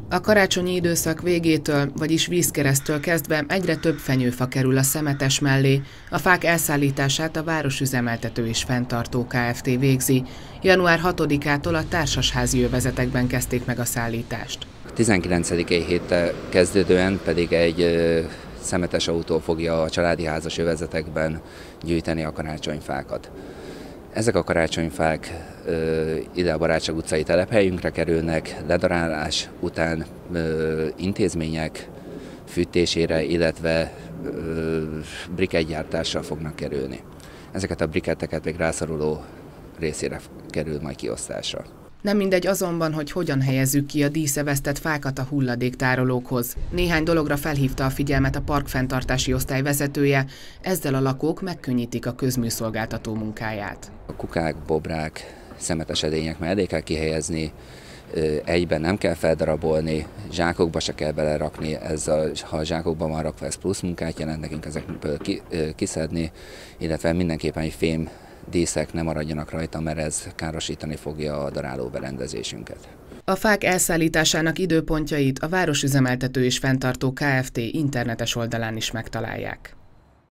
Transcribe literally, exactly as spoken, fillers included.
A karácsonyi időszak végétől, vagyis vízkereszttől kezdve egyre több fenyőfa kerül a szemetes mellé. A fák elszállítását a Városüzemeltető és Fenntartó Kft. Végzi. január hatodikától a társasházi övezetekben kezdték meg a szállítást. tizenkilencedikei héttel kezdődően pedig egy szemetes autó fogja a családi házas övezetekben gyűjteni a karácsonyfákat. Ezek a karácsonyfák ö, ide a Barátság utcai telephelyünkre kerülnek, ledarálás után ö, intézmények fűtésére, illetve ö, brikettgyártásra fognak kerülni. Ezeket a briketteket még rászoruló részére kerül majd kiosztásra. Nem mindegy azonban, hogy hogyan helyezzük ki a díszevesztett fákat a hulladéktárolókhoz. Néhány dologra felhívta a figyelmet a parkfenntartási osztály vezetője, ezzel a lakók megkönnyítik a közműszolgáltató munkáját. A kukák, bobrák, szemetes edények mellé kell kihelyezni, egyben nem kell feldarabolni, zsákokba se kell belerakni, ez a, ha a zsákokban van rakva, ez plusz munkát jelent nekünk ezekből kiszedni, illetve mindenképpen egy fém díszek nem maradjanak rajta, mert ez károsítani fogja a daráló berendezésünket. A fák elszállításának időpontjait a Városüzemeltető és Fenntartó Kft. Internetes oldalán is megtalálják.